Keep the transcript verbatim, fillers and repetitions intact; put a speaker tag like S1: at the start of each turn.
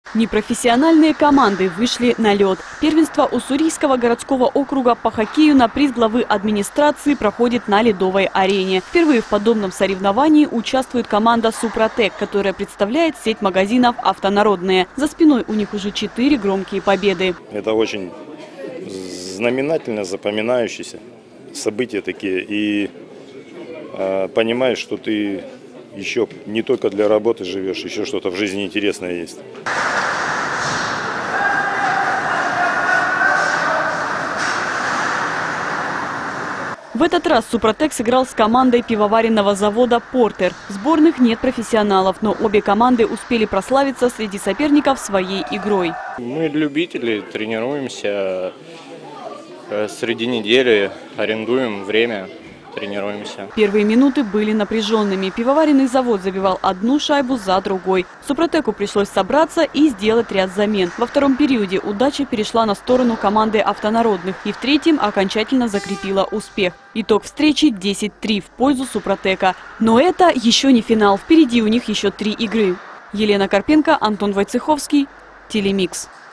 S1: Непрофессиональные команды вышли на лед. Первенство Уссурийского городского округа по хоккею на приз главы администрации проходит на ледовой арене. Впервые в подобном соревновании участвует команда «Супротек», которая представляет сеть магазинов «Автонародные». За спиной у них уже четыре громкие победы.
S2: Это очень знаменательно, запоминающиеся события такие. И э, понимаешь, что ты еще не только для работы живешь, еще что-то в жизни интересное есть.
S1: В этот раз «Супротек» сыграл с командой пивоваренного завода «Портер». В сборных нет профессионалов, но обе команды успели прославиться среди соперников своей игрой.
S3: Мы любители, тренируемся среди недели, арендуем время, тренируемся.
S1: Первые минуты были напряженными. Пивоваренный завод забивал одну шайбу за другой. «Супротеку» пришлось собраться и сделать ряд замен. Во втором периоде удача перешла на сторону команды «Автонародных» и в третьем окончательно закрепила успех. Итог встречи десять три в пользу «Супротека». Но это еще не финал. Впереди у них еще три игры. Елена Карпенко, Антон Войцеховский, Телемикс.